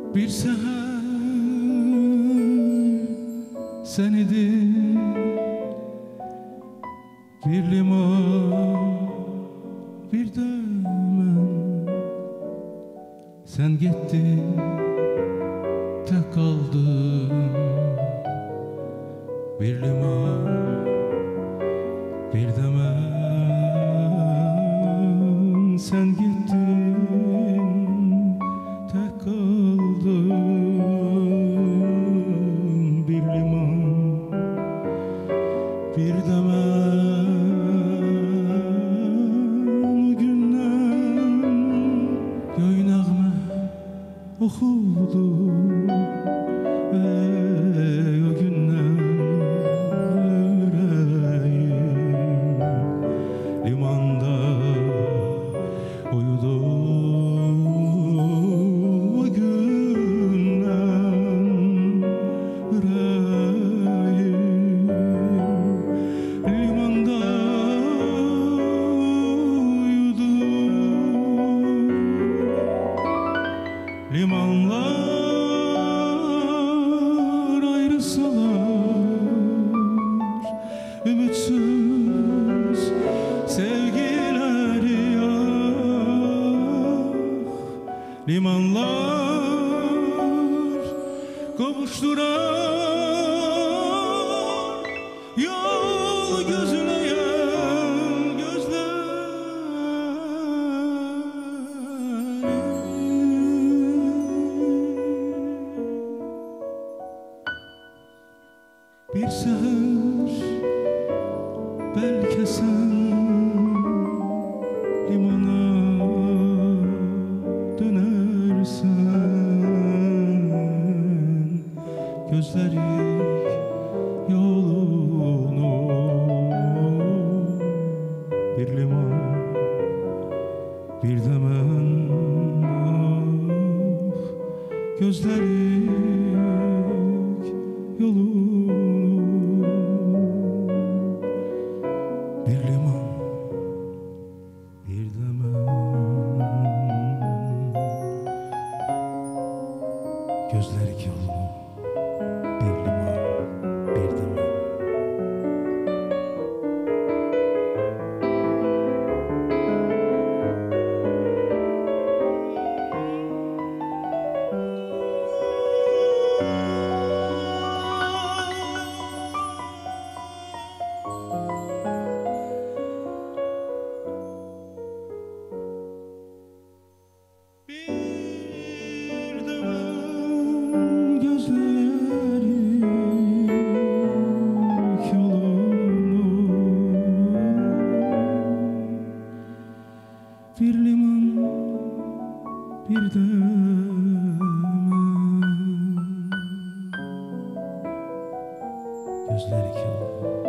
Bir seher sen idin, bir liman bir de mən. Sen gittin, tek kaldım. Bir liman bir de mən. Sen gittin, tek kaldım. Bir liman bir de mən. O gündən göy nəğmə oxudu. Ey o gündən ürəyim limanda uyudu. O gündən ürəyim limanda uyudu. Limanlar ayrılsalar, ümitsiz sevgileri ah. Limanlar kavuşturar, yol gözleyen gözler. Bir seher belki sen limana dönersen, gözlerik yolunu. Bir liman bir de mən ah, gözlerik yolunu. Bir liman bir de mən, gözlerik yolunu. Bir liman bir de mən. Bir de mən gözlerik yolunu. Bir liman bir de mən, gözlerik yolunu.